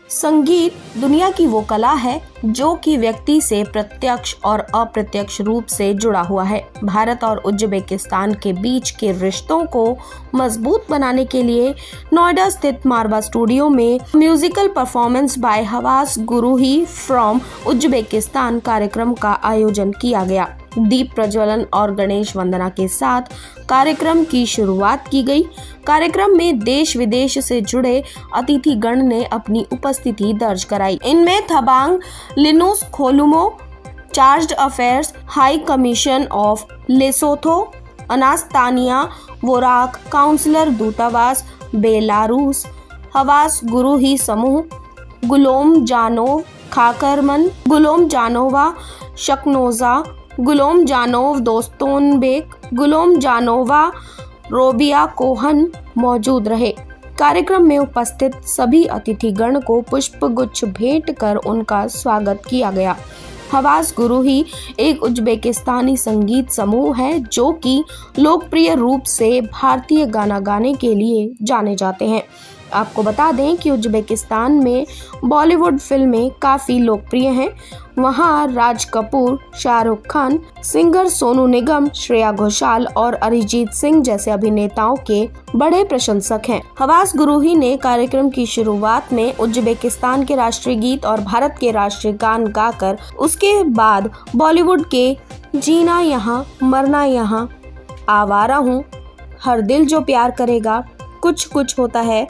संगीत दुनिया की वो कला है जो कि व्यक्ति से प्रत्यक्ष और अप्रत्यक्ष रूप से जुड़ा हुआ है। भारत और उज्बेकिस्तान के बीच के रिश्तों को मजबूत बनाने के लिए नोएडा स्थित मारवा स्टूडियो में musical performance by Havas Guruhi from Uzbekistan कार्यक्रम का आयोजन किया गया। दीप प्रज्वलन और गणेश वंदना के साथ कार्यक्रम की शुरुआत की गई। कार्यक्रम में देश विदेश से जुड़े अतिथिगण ने अपनी उपस्थिति दर्ज कराई। इनमें Thabang Linus Kholumo, chargé d'affaires high commission of Lesotho, Anastania Vorak, counsellor दूतावास बेलारूस, हवास गुरूही समूह, गुलोम जानोव खाकरमन, गुलोम जानोवा शकनोजा, गुलोम जानोव दोस्तोनबेक, गुलोम जानोवा रोबिया कोहन मौजूद रहे। कार्यक्रम में उपस्थित सभी अतिथिगण को पुष्पगुच्छ भेंट कर उनका स्वागत किया गया। हवास गुरूही एक उज्बेकिस्तानी संगीत समूह है जो कि लोकप्रिय रूप से भारतीय गाना गाने के लिए जाने जाते हैं। आपको बता दें कि उज्बेकिस्तान में बॉलीवुड फिल्में काफ़ी लोकप्रिय हैं। वहाँ राज कपूर, शाहरुख खान, सिंगर सोनू निगम, श्रेया घोषाल और अरिजीत सिंह जैसे अभिनेताओं के बड़े प्रशंसक हैं। हवास गुरूही ने कार्यक्रम की शुरुआत में उज्बेकिस्तान के राष्ट्रीय गीत और भारत के राष्ट्रीय गान गाकर उसके बाद बॉलीवुड के जीना यहाँ मरना यहाँ, आवारा हूँ, हर दिल जो प्यार करेगा, कुछ कुछ होता है,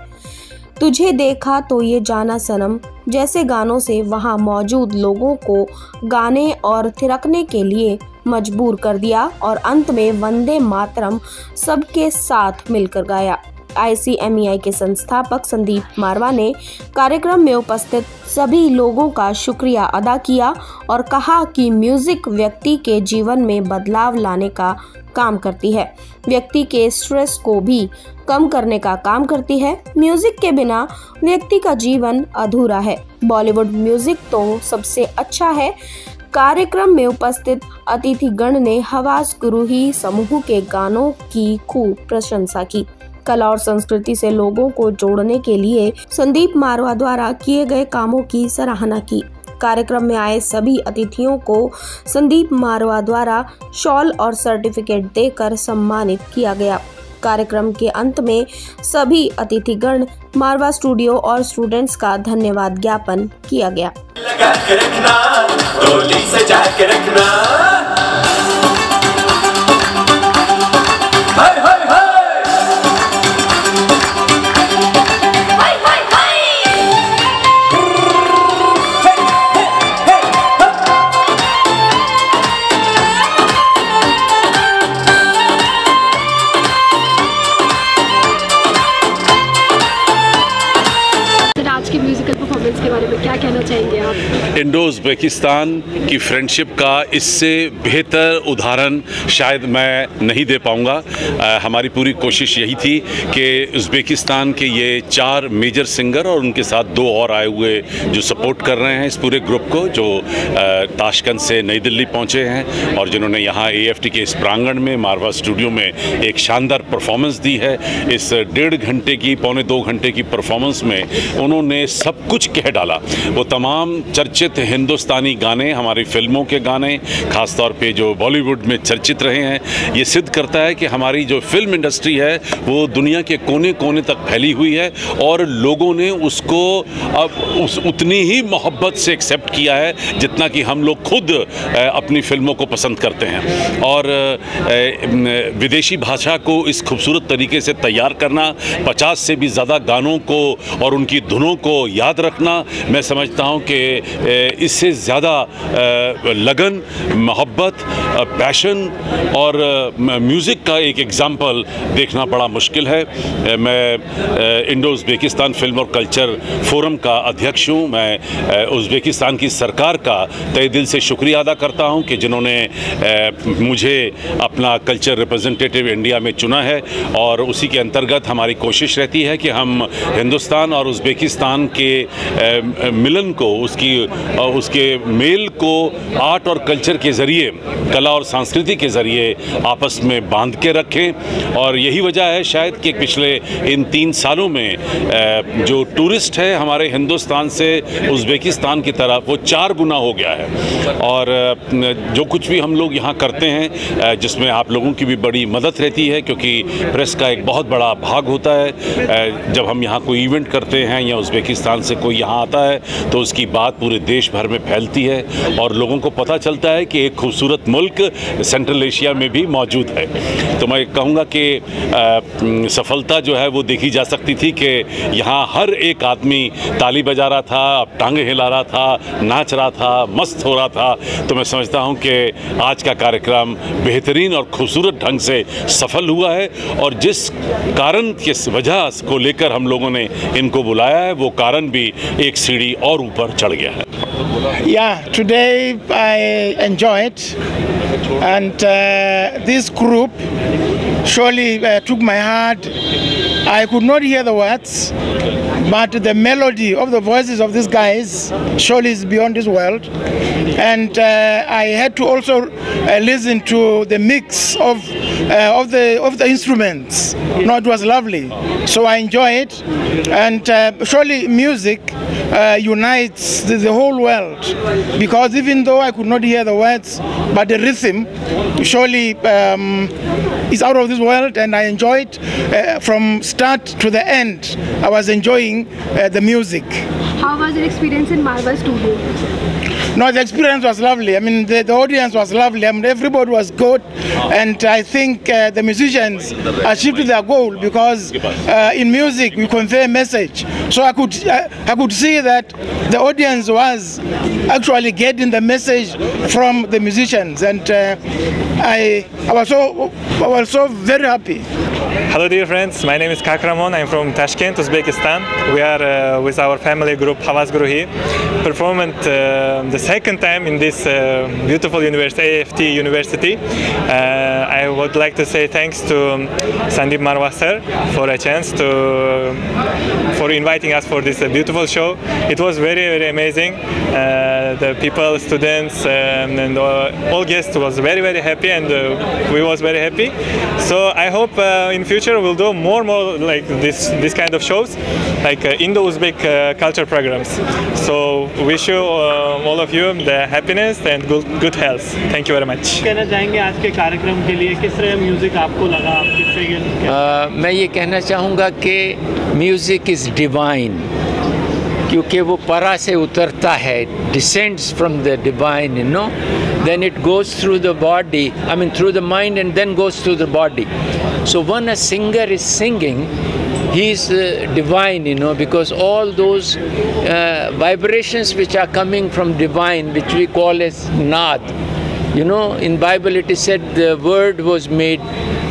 तुझे देखा तो ये जाना सनम जैसे गानों से वहां मौजूद लोगों को गाने और थिरकने के लिए मजबूर कर दिया और अंत में वंदे मातरम सबके साथ मिलकर गाया। ICMEI के संस्थापक संदीप मारवा ने कार्यक्रम में उपस्थित सभी लोगों का शुक्रिया अदा किया और कहा कि म्यूजिक व्यक्ति के जीवन में बदलाव लाने का काम करती है, व्यक्ति के स्ट्रेस को भी कम करने का काम करती है। म्यूजिक के बिना व्यक्ति का जीवन अधूरा है। बॉलीवुड म्यूजिक तो सबसे अच्छा है। कार्यक्रम में उपस्थित अतिथिगण ने हवास गुरूही समूह के गानों की खूब प्रशंसा की। कला और संस्कृति से लोगों को जोड़ने के लिए संदीप मारवा द्वारा किए गए कामों की सराहना की। कार्यक्रम में आए सभी अतिथियों को संदीप मारवा द्वारा शॉल और सर्टिफिकेट देकर सम्मानित किया गया। कार्यक्रम के अंत में सभी अतिथिगण मारवा स्टूडियो और स्टूडेंट्स का धन्यवाद ज्ञापन किया गया। आज की म्यूजिकल परफॉर्मेंस के बारे में क्या कहना चाहेंगे आप? इंडो उज़्बेकिस्तान की फ्रेंडशिप का इससे बेहतर उदाहरण शायद मैं नहीं दे पाऊंगा। हमारी पूरी कोशिश यही थी कि उज़्बेकिस्तान के ये 4 मेजर सिंगर और उनके साथ 2 और आए हुए जो सपोर्ट कर रहे हैं इस पूरे ग्रुप को, जो ताशकंद से नई दिल्ली पहुंचे हैं और जिन्होंने यहाँ AFT के इस प्रांगण में मारवा स्टूडियो में एक शानदार परफॉर्मेंस दी है। इस 1.5 घंटे की पौने 2 घंटे की परफॉर्मेंस में उन्होंने सब कुछ कह डाला। वो तमाम चर्चित हिंदुस्तानी गाने, हमारी फिल्मों के गाने, खासतौर पे जो बॉलीवुड में चर्चित रहे हैं, ये सिद्ध करता है कि हमारी जो फिल्म इंडस्ट्री है वो दुनिया के कोने कोने तक फैली हुई है और लोगों ने उसको अब उतनी ही मोहब्बत से एक्सेप्ट किया है जितना कि हम लोग खुद अपनी फिल्मों को पसंद करते हैं। और विदेशी भाषा को इस खूबसूरत तरीके से तैयार करना, 50 से भी ज़्यादा गानों को और उनकी धुनों को याद रखना, मैं समझता हूं कि इससे ज़्यादा लगन, मोहब्बत, पैशन और म्यूज़िक का एक एग्जाम्पल देखना बड़ा मुश्किल है। मैं इंडो उज़्बेकिस्तान फिल्म और कल्चर फोरम का अध्यक्ष हूं। मैं उज़्बेकिस्तान की सरकार का तहे दिल से शुक्रिया अदा करता हूं कि जिन्होंने मुझे अपना कल्चर रिप्रेजेंटेटिव इंडिया में चुना है और उसी के अंतर्गत हमारी कोशिश रहती है कि हम हिंदुस्तान और उज़्बेकिस्तान के मिलन को, उसकी उसके मेल को आर्ट और कल्चर के ज़रिए, कला और संस्कृति के ज़रिए आपस में बांध के रखें। और यही वजह है शायद कि पिछले इन 3 सालों में जो टूरिस्ट है हमारे हिंदुस्तान से उज़्बेकिस्तान की तरफ, वो 4 गुना हो गया है। और जो कुछ भी हम लोग यहाँ करते हैं, जिसमें आप लोगों की भी बड़ी मदद रहती है, क्योंकि प्रेस का एक बहुत बड़ा भाग होता है। जब हम यहाँ कोई इवेंट करते हैं या उज़्बेकिस्तान से कोई यहाँ आता है तो उसकी बात पूरे देश भर में फैलती है और लोगों को पता चलता है कि एक खूबसूरत मुल्क सेंट्रल एशिया में भी मौजूद है। तो मैं कहूँगा कि सफलता जो है वो देखी जा सकती थी कि यहाँ हर एक आदमी ताली बजा रहा था, टांगे हिला रहा था, नाच रहा था, मस्त हो रहा था। तो मैं समझता हूँ कि आज का कार्यक्रम बेहतरीन और खूबसूरत ढंग से सफल हुआ है। और जिस कारण, किस वजह को लेकर हम लोगों ने इनको बुलाया है, वो कारण भी एक सीढ़ी और ऊपर चढ़ गया है। Yeah, today I enjoyed, and this group surely took my heart. I could not hear the words, but the melody of the voices of these guys surely is beyond this world. And I had to also listen to the mix of the instruments. No, it was lovely. So I enjoy it, and surely music unites the whole world, because even though I could not hear the words, but the rhythm surely is out of this world, and I enjoyed from start to the end. I was enjoying the music. How was your experience in Marva Studio? No, the experience was lovely. I mean, the audience was lovely. I mean, everybody was good, and I think the musicians achieved their goal, because in music we convey a message. So I could see that the audience was actually getting the message from the musicians, and I was so very happy. Hello dear friends, my name is Kakramon. I'm from Tashkent, Uzbekistan. We are with our family group Havas Guruhi, performing the second time in this beautiful university, AFT University. I would like to say thanks to Sandeep Marwa sir for a chance for inviting us for this beautiful show. It was very, very amazing. The people, students, and all guests was very, very happy, and we was very happy. So I hope in future we'll do more like this kind of shows, like Indo-Uzbek culture programs. So wish you all of you the happiness and good health. Thank you very much. कहना चाहेंगे आज के कार्यक्रम के लिए किस तरह music आपको लगा? मैं ये कहना चाहूँगा कि म्यूजिक इज़ डिवाइन, क्योंकि वो परा से उतरता है, descends from the divine, you know, then it goes through the body, I mean through the mind, and then goes through the body. So when a singer is singing, he is divine, you know, because all those vibrations which are coming from divine, which we call as nad, you know, in Bible it is said the word was made,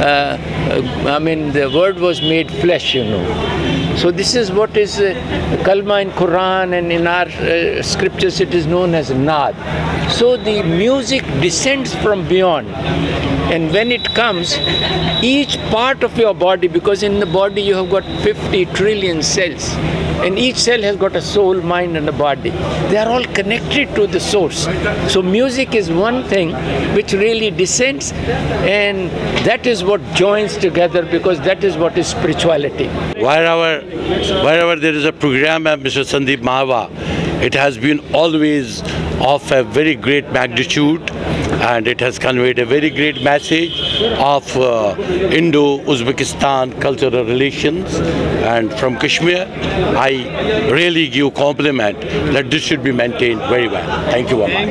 the word was made flesh, you know. So this is what is Kalma in Quran, and in our scriptures it is known as Naad. So the music descends from beyond, and when it comes, each part of your body, because in the body you have got 50 trillion cells, and each cell has got a soul, mind and a body. They are all connected to the source. So music is one thing which really descends, and that is what joins together, because that is what is spirituality. Wherever there is a program of Mr. Sandeep Marwa, it has been always of a very great magnitude, and it has conveyed a very great message of Indo-Uzbekistan cultural relations. And from Kashmir, I really give compliment that this should be maintained very well. Thank you very much.